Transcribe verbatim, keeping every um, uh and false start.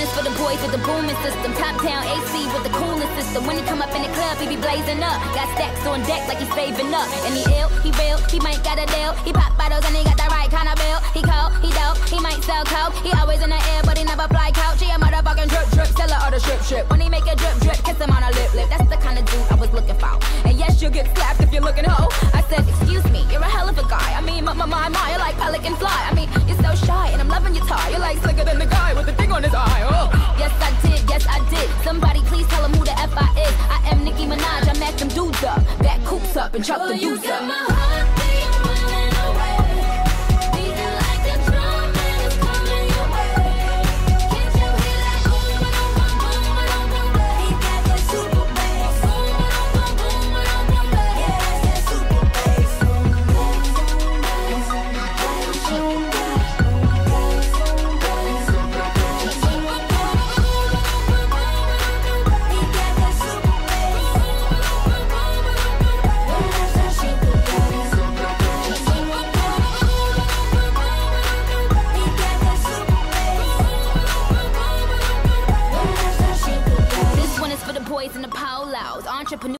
is for the boys with the booming system. Top town A C with the cooling system. When he come up in the club, he be blazing up. Got stacks on deck like he's saving up. And he ill, he real, he might got a deal. He pop bottles and he got the right kind of bill. He cold, he dope, he might sell coke. He always in the air, but he never fly couch. He a motherfucking drip drip, seller or the strip strip. When he make a drip drip, kiss him on a lip lip. That's the kind of dude I was looking for. And yes, you'll get slapped if you're looking hoe. I said, excuse me, you're a hell of a guy. I mean, my, my, my, my, you're like pelican fly. I mean, you're so shy, and I'm loving your tie. You're like slicker than the guy with the thing on his eye. Oh, yes, I did, yes, I did. Somebody please tell him who the F I is. I am Nicki Minaj, I mack them dudes up. Back coops up and chuck the dudes up. Boys in the polos, entrepreneurs.